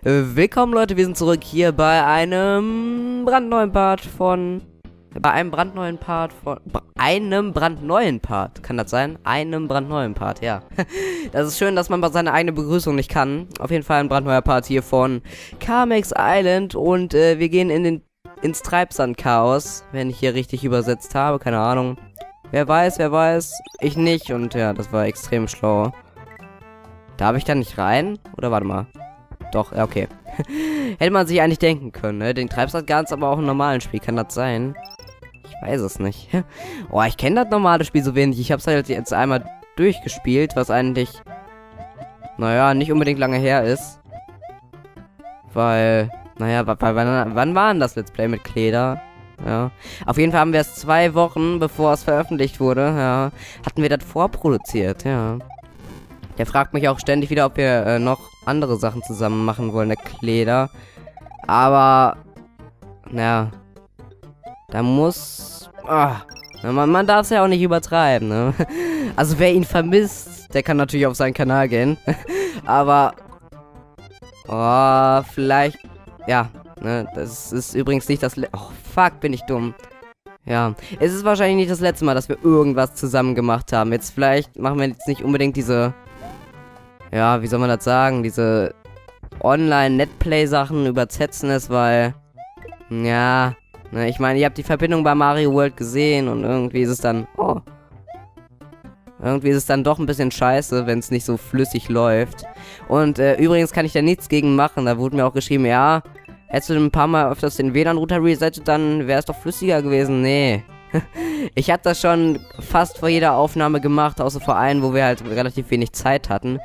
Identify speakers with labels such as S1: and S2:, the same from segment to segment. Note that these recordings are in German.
S1: Willkommen Leute, wir sind zurück hier bei einem brandneuen Part von... einem brandneuen Part, kann das sein? Einem brandneuen Part, ja. Das ist schön, dass man seine eigene Begrüßung nicht kann. Auf jeden Fall ein brandneuer Part hier von Carmex Island und wir gehen ins Treibsand-Chaos, wenn ich hier richtig übersetzt habe, keine Ahnung. Wer weiß, ich nicht und ja, das war extrem schlau. Darf ich da nicht rein? Oder warte mal. Doch, ja, okay. Hätte man sich eigentlich denken können, ne? Den Treibsand ganz, aber auch im normalen Spiel. Kann das sein? Ich weiß es nicht. Oh, ich kenne das normale Spiel so wenig. Ich habe es halt jetzt einmal durchgespielt, was eigentlich, naja, nicht unbedingt lange her ist. Weil, naja, wann war denn das Let's Play mit Kleder? Ja. Auf jeden Fall haben wir es 2 Wochen, bevor es veröffentlicht wurde, ja, hatten wir das vorproduziert, ja. Der fragt mich auch ständig wieder, ob wir noch andere Sachen zusammen machen wollen, der Kleder. Aber, naja, da muss... man darf es ja auch nicht übertreiben, ne? Also wer ihn vermisst, der kann natürlich auf seinen Kanal gehen. Aber, vielleicht, ja, ne, das ist übrigens nicht das... Oh, fuck, bin ich dumm. Ja, es ist wahrscheinlich nicht das letzte Mal, dass wir irgendwas zusammen gemacht haben. Jetzt vielleicht machen wir jetzt nicht unbedingt diese... Ja, wie soll man das sagen? Diese Online-Netplay-Sachen über Zetzenes, weil... Ja, ne, ich meine, ihr habt die Verbindung bei Mario World gesehen und irgendwie ist es dann... Oh. Irgendwie ist es dann doch ein bisschen scheiße, wenn es nicht so flüssig läuft. Und übrigens kann ich da nichts gegen machen. Da wurde mir auch geschrieben, ja, hättest du ein paar Mal öfters den WLAN-Router resettet, dann wäre es doch flüssiger gewesen. Nee. Ich hatte das schon fast vor jeder Aufnahme gemacht, außer vor allen, wo wir halt relativ wenig Zeit hatten.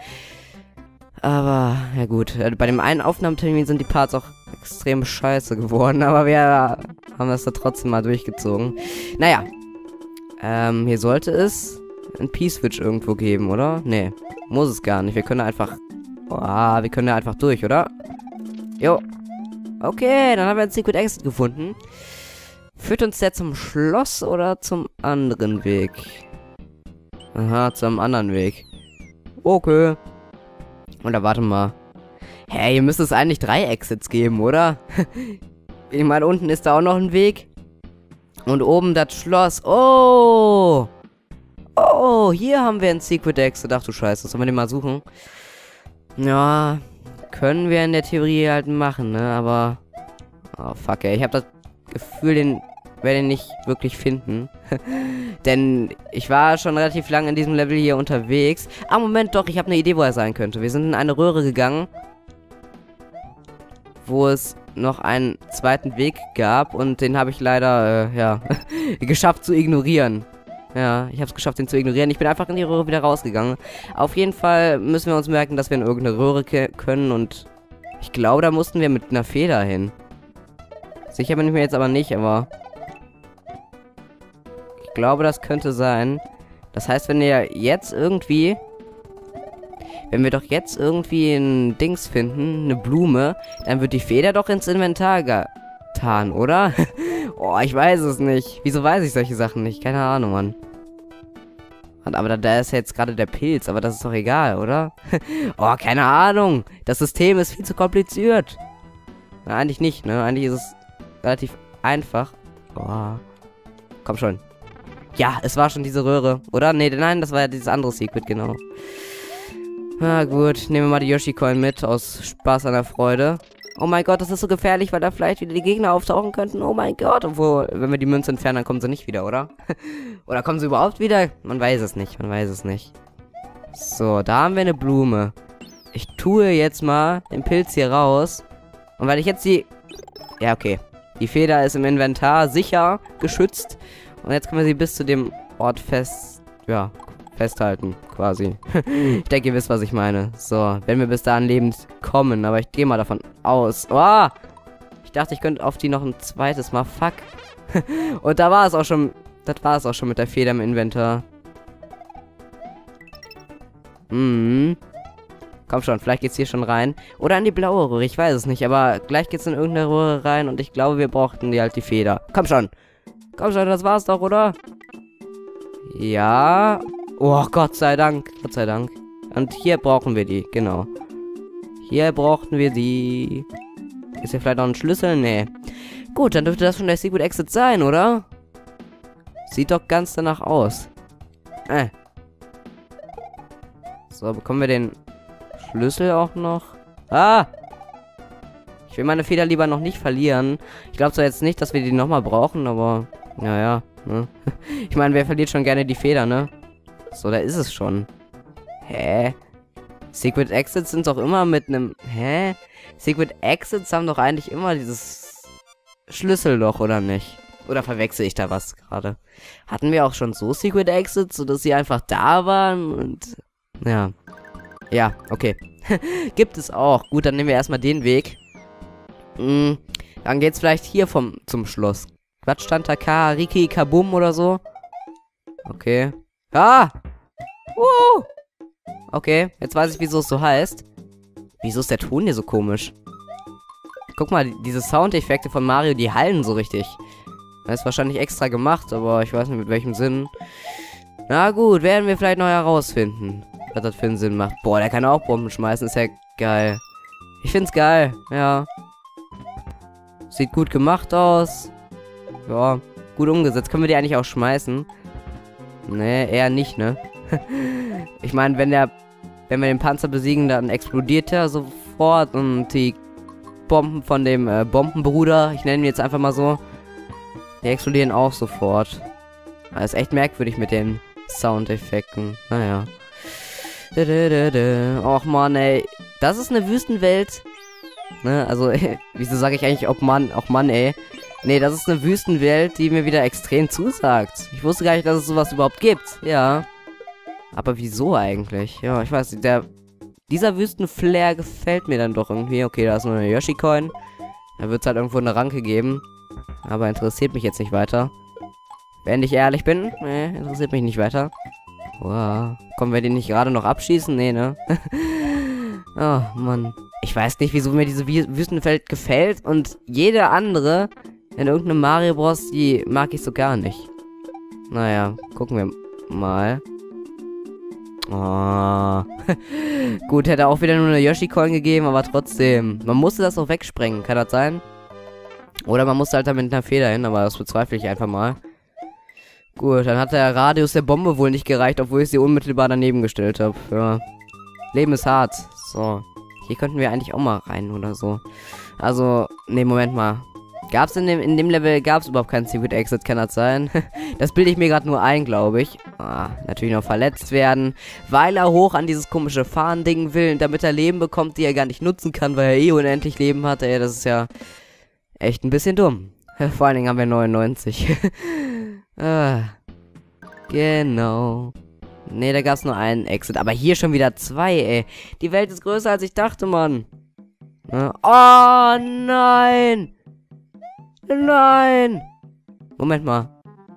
S1: Aber, ja gut, bei dem einen Aufnahmetermin sind die Parts auch extrem scheiße geworden, aber wir haben das da trotzdem mal durchgezogen. Naja, hier sollte es ein P-Switch irgendwo geben, oder? Nee, muss es gar nicht. Wir können einfach, wir können da einfach durch, oder? Jo. Okay, dann haben wir ein Secret Exit gefunden. Führt uns der zum Schloss oder zum anderen Weg? Aha, zum anderen Weg. Okay. Oder warte mal. Hey, hier müsste es eigentlich 3 Exits geben, oder? Ich meine, unten ist da auch noch ein Weg. Und oben das Schloss. Oh! Oh, hier haben wir ein Secret Exit. Ach du Scheiße, sollen wir den mal suchen? Ja, können wir in der Theorie halt machen, ne? Aber... Oh, fuck, ey. Ich habe das Gefühl, werde den nicht wirklich finden. Denn ich war schon relativ lange in diesem Level hier unterwegs. Ah, Moment, doch, ich habe eine Idee, wo er sein könnte. Wir sind in eine Röhre gegangen, wo es noch einen zweiten Weg gab. Und den habe ich leider, ja, geschafft zu ignorieren. Ja, ich habe es geschafft, den zu ignorieren. Ich bin einfach in die Röhre wieder rausgegangen. Auf jeden Fall müssen wir uns merken, dass wir in irgendeine Röhre können. Und ich glaube, da mussten wir mit einer Feder hin. Sicher bin ich mir jetzt aber nicht, aber... Ich glaube, das könnte sein. Das heißt, wenn wir jetzt irgendwie... Wenn wir doch jetzt irgendwie ein Dings finden, eine Blume, dann wird die Feder doch ins Inventar getan, oder? Oh, ich weiß es nicht. Wieso weiß ich solche Sachen nicht? Keine Ahnung, Mann. Aber da ist jetzt gerade der Pilz, aber das ist doch egal, oder? Oh, keine Ahnung. Das System ist viel zu kompliziert. Na, eigentlich nicht, ne? Eigentlich ist es relativ einfach. Oh. Komm schon. Ja, es war schon diese Röhre, oder? Nee, nein, das war ja dieses andere Secret, genau. Na gut, nehmen wir mal die Yoshi-Coin mit, aus Spaß an der Freude. Oh mein Gott, das ist so gefährlich, weil da vielleicht wieder die Gegner auftauchen könnten. Oh mein Gott, obwohl, wenn wir die Münze entfernen, dann kommen sie nicht wieder, oder? Oder kommen sie überhaupt wieder? Man weiß es nicht, man weiß es nicht. So, da haben wir eine Blume. Ich tue jetzt mal den Pilz hier raus. Und weil ich jetzt die... Ja, okay. Die Feder ist im Inventar sicher geschützt. Und jetzt können wir sie bis zu dem Ort festhalten, quasi. Ich denke, ihr wisst, was ich meine. So, wenn wir bis dahin lebend kommen. Aber ich gehe mal davon aus. Oh! Ich dachte, ich könnte auf die noch ein zweites Mal. Fuck. Und da war es auch schon... Das war es auch schon mit der Feder im Inventar. Komm schon, vielleicht geht's hier schon rein. Oder in die blaue Röhre, ich weiß es nicht. Aber gleich geht's in irgendeine Röhre rein. Und ich glaube, wir brauchten die Feder. Komm schon. Komm schon, das war's doch, oder? Ja. Oh, Gott sei Dank. Gott sei Dank. Und hier brauchen wir die, genau. Hier brauchten wir die. Ist hier vielleicht noch ein Schlüssel? Nee. Gut, dann dürfte das schon der Secret Exit sein, oder? Sieht doch ganz danach aus. So, bekommen wir den Schlüssel auch noch? Ah! Ich will meine Feder lieber noch nicht verlieren. Ich glaube zwar jetzt nicht, dass wir die nochmal brauchen, aber... Naja, ne? Ich meine, wer verliert schon gerne die Feder, ne? So, da ist es schon. Hä? Secret Exits sind doch immer mit einem... Hä? Secret Exits haben doch eigentlich immer dieses Schlüsselloch, oder nicht? Oder verwechsel ich da was gerade? Hatten wir auch schon so Secret Exits, sodass sie einfach da waren und... Ja. Ja, okay. Gibt es auch. Gut, dann nehmen wir erstmal den Weg. Dann geht's vielleicht hier zum Schloss. Was stand da? Riki Kabum oder so? Okay. Ah! Okay, jetzt weiß ich, wieso es so heißt. Wieso ist der Ton hier so komisch? Guck mal, diese Soundeffekte von Mario, die hallen so richtig. Das ist wahrscheinlich extra gemacht, aber ich weiß nicht mit welchem Sinn. Na gut, werden wir vielleicht noch herausfinden, was das für einen Sinn macht. Boah, der kann auch Bomben schmeißen, ist ja geil. Ich find's geil, ja. Sieht gut gemacht aus. Ja, gut umgesetzt. Können wir die eigentlich auch schmeißen? Nee, eher nicht, ne? Ich meine, wenn wir den Panzer besiegen, dann explodiert er sofort und die Bomben von dem Bombenbruder, ich nenne ihn jetzt einfach mal so, die explodieren auch sofort. Das ist echt merkwürdig mit den Soundeffekten. Naja. Och man, ey. Das ist eine Wüstenwelt. Ne, also, wieso sage ich eigentlich auch Mann, ey. Nee, das ist eine Wüstenwelt, die mir wieder extrem zusagt. Ich wusste gar nicht, dass es sowas überhaupt gibt. Ja. Aber wieso eigentlich? Ja, ich weiß nicht, dieser Wüstenflair gefällt mir dann doch irgendwie. Okay, da ist nur eine Yoshi-Coin. Da wird es halt irgendwo eine Ranke geben. Aber interessiert mich jetzt nicht weiter. Wenn ich ehrlich bin, nee, interessiert mich nicht weiter. Wow. Kommen wir den nicht gerade noch abschießen? Nee, ne? Oh, Mann. Ich weiß nicht, wieso mir diese Wüstenwelt gefällt und jede andere in irgendeinem Mario Bros, die mag ich so gar nicht. Naja, gucken wir mal. Oh. Gut, hätte auch wieder nur eine Yoshi-Coin gegeben, aber trotzdem. Man musste das auch wegsprengen, kann das sein? Oder man musste halt da mit einer Feder hin, aber das bezweifle ich einfach mal. Gut, dann hat der Radius der Bombe wohl nicht gereicht, obwohl ich sie unmittelbar daneben gestellt habe. Ja. Leben ist hart. So. Hier könnten wir eigentlich auch mal rein oder so. Also, nee, Moment mal. Gab's in dem Level, gab's überhaupt keinen Secret Exit, kann das sein? Das bilde ich mir gerade nur ein, glaube ich. Ah, natürlich noch verletzt werden, weil er hoch an dieses komische Fahrending will, damit er Leben bekommt, die er gar nicht nutzen kann, weil er eh unendlich Leben hat. Ey, das ist ja echt ein bisschen dumm. Vor allen Dingen haben wir 99. Genau. Nee, da gab's nur einen Exit. Aber hier schon wieder 2, ey. Die Welt ist größer, als ich dachte, Mann. Oh, nein! Nein! Moment mal.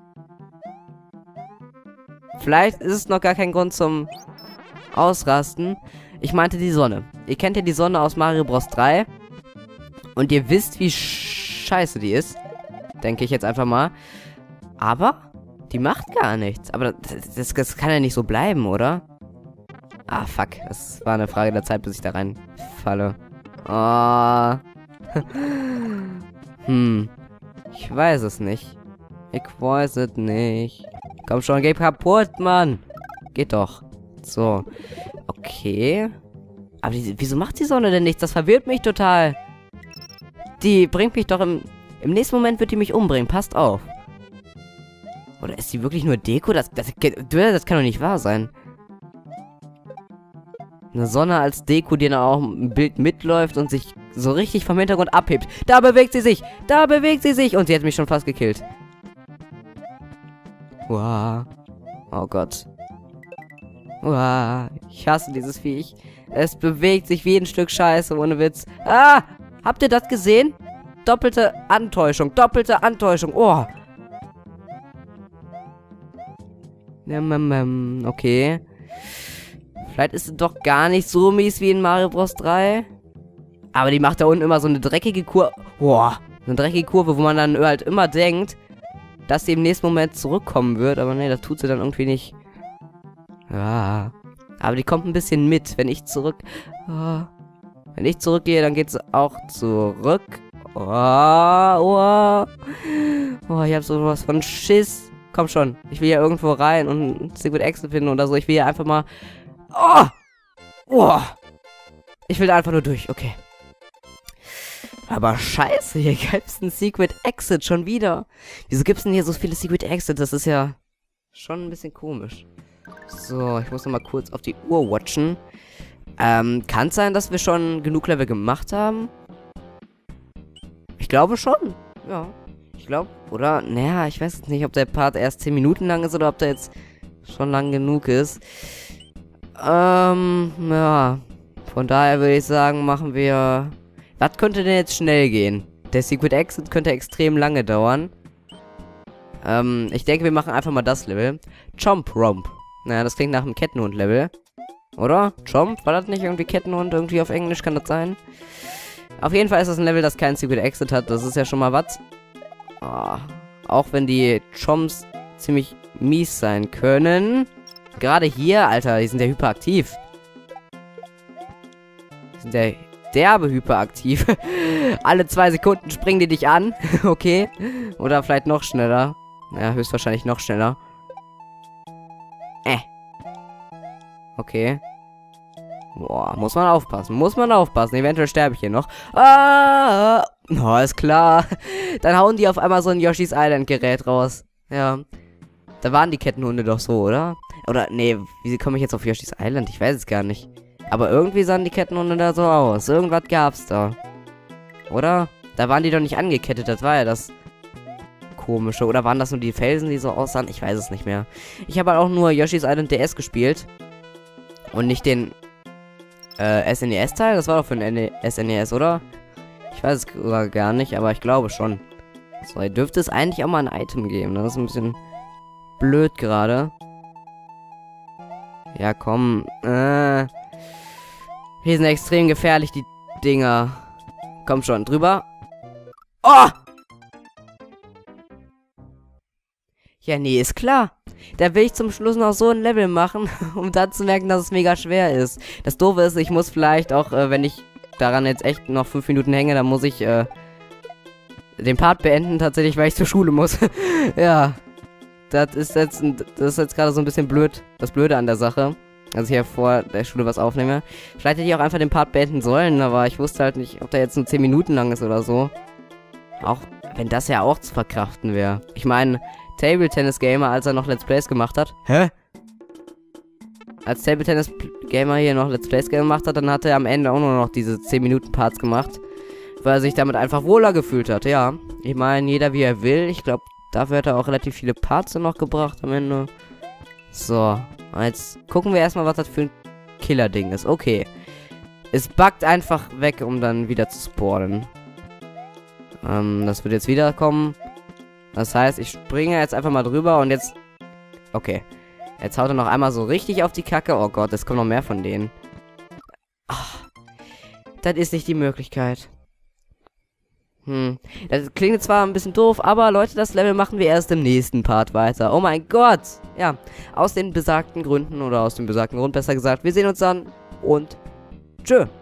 S1: Vielleicht ist es noch gar kein Grund zum Ausrasten. Ich meinte die Sonne. Ihr kennt ja die Sonne aus Mario Bros. 3. Und ihr wisst, wie scheiße die ist. Denke ich jetzt einfach mal. Aber die macht gar nichts. Aber das kann ja nicht so bleiben, oder? Ah, fuck. Das war eine Frage der Zeit, bis ich da reinfalle. Oh. Ich weiß es nicht. Ich weiß es nicht. Komm schon, geh kaputt, Mann. Geht doch. So. Okay. Aber wieso macht die Sonne denn nichts? Das verwirrt mich total. Die bringt mich doch im nächsten Moment wird die mich umbringen. Passt auf. Oder ist die wirklich nur Deko? Das kann doch nicht wahr sein. Eine Sonne als Deko, die dann auch im Bild mitläuft und sich so richtig vom Hintergrund abhebt. Da bewegt sie sich! Da bewegt sie sich! Und sie hat mich schon fast gekillt. Wow. Oh Gott. Wow. Ich hasse dieses Viech. Es bewegt sich wie ein Stück Scheiße, ohne Witz. Ah! Habt ihr das gesehen? Doppelte Antäuschung. Doppelte Antäuschung. Oh. Okay. Vielleicht ist es doch gar nicht so mies wie in Mario Bros. 3. Aber die macht da unten immer so eine dreckige Kurve. Boah. Eine dreckige Kurve, wo man dann halt immer denkt, dass sie im nächsten Moment zurückkommen wird. Aber nee, das tut sie dann irgendwie nicht. Ja. Aber die kommt ein bisschen mit, wenn ich zurück... Wenn ich zurückgehe, dann geht's auch zurück. Oh, oh. Oh, ich hab sowas von Schiss. Komm schon. Ich will hier irgendwo rein und Secret Exit finden oder so. Ich will hier einfach mal... Oh! Oh! Ich will da einfach nur durch. Okay. Aber scheiße, hier gibt's einen Secret Exit schon wieder. Wieso gibt's denn hier so viele Secret Exits? Das ist ja schon ein bisschen komisch. So, ich muss noch mal kurz auf die Uhr watchen. Kann es sein, dass wir schon genug Level gemacht haben? Ich glaube schon. Ja. Ich glaube, oder? Naja, ich weiß jetzt nicht, ob der Part erst 10 Minuten lang ist oder ob der jetzt schon lang genug ist. Ja. Von daher würde ich sagen, machen wir... Was könnte denn jetzt schnell gehen? Der Secret Exit könnte extrem lange dauern. Ich denke, wir machen einfach mal das Level. Chomp Romp. Naja, das klingt nach einem Kettenhund-Level. Oder? Chomp? War das nicht irgendwie Kettenhund? Irgendwie auf Englisch kann das sein? Auf jeden Fall ist das ein Level, das keinen Secret Exit hat. Das ist ja schon mal was. Oh, auch wenn die Chomps ziemlich mies sein können. Gerade hier, Alter, die sind ja hyperaktiv. Die sind ja derbe hyperaktiv. Alle 2 Sekunden springen die dich an. Okay. Oder vielleicht noch schneller. Ja, höchstwahrscheinlich noch schneller. Okay. Boah, muss man aufpassen. Muss man aufpassen. Eventuell sterbe ich hier noch. Ah! Oh, ist klar. Dann hauen die auf einmal so ein Yoshi's Island Gerät raus. Ja. Da waren die Kettenhunde doch so, oder? Oder, nee, wie komme ich jetzt auf Yoshi's Island? Ich weiß es gar nicht. Aber irgendwie sahen die Kettenhunde da so aus. Irgendwas gab's da. Oder? Da waren die doch nicht angekettet. Das war ja das Komische. Oder waren das nur die Felsen, die so aussahen? Ich weiß es nicht mehr. Ich habe halt auch nur Yoshi's Island DS gespielt. Und nicht den SNES-Teil? Das war doch für ein SNES, oder? Ich weiß es sogar gar nicht, aber ich glaube schon. So, hier dürfte es eigentlich auch mal ein Item geben. Das ist ein bisschen blöd gerade. Ja, komm. Hier sind extrem gefährlich, die Dinger. Komm schon, drüber. Oh! Ja, nee, ist klar. Da will ich zum Schluss noch so ein Level machen, um dann zu merken, dass es mega schwer ist. Das Doofe ist, ich muss vielleicht auch, wenn ich daran jetzt echt noch 5 Minuten hänge, dann muss ich den Part beenden, tatsächlich, weil ich zur Schule muss. Ja. Das ist jetzt gerade so ein bisschen blöd. Das Blöde an der Sache. Dass ich ja vor der Schule was aufnehme. Vielleicht hätte ich auch einfach den Part beenden sollen, aber ich wusste halt nicht, ob der jetzt nur 10 Minuten lang ist oder so. Auch wenn das ja auch zu verkraften wäre. Ich meine, Table Tennis Gamer, als er noch Let's Plays gemacht hat. Hä? Als Table Tennis Gamer hier noch Let's Plays gemacht hat, dann hat er am Ende auch nur noch diese 10 Minuten Parts gemacht. Weil er sich damit einfach wohler gefühlt hat, ja. Ich meine, jeder wie er will. Ich glaube, dafür hat er auch relativ viele Parts noch gebracht am Ende. So, jetzt gucken wir erstmal, was das für ein Killer-Ding ist. Okay. Es buggt einfach weg, um dann wieder zu spawnen. Das wird jetzt wiederkommen. Das heißt, ich springe jetzt einfach mal drüber und jetzt... Okay. Jetzt haut er noch einmal so richtig auf die Kacke. Oh Gott, es kommen noch mehr von denen. Ach, das ist nicht die Möglichkeit. Das klingt zwar ein bisschen doof, aber Leute, das Level machen wir erst im nächsten Part weiter. Oh mein Gott! Ja, aus den besagten Gründen oder aus dem besagten Grund besser gesagt. Wir sehen uns dann und tschö.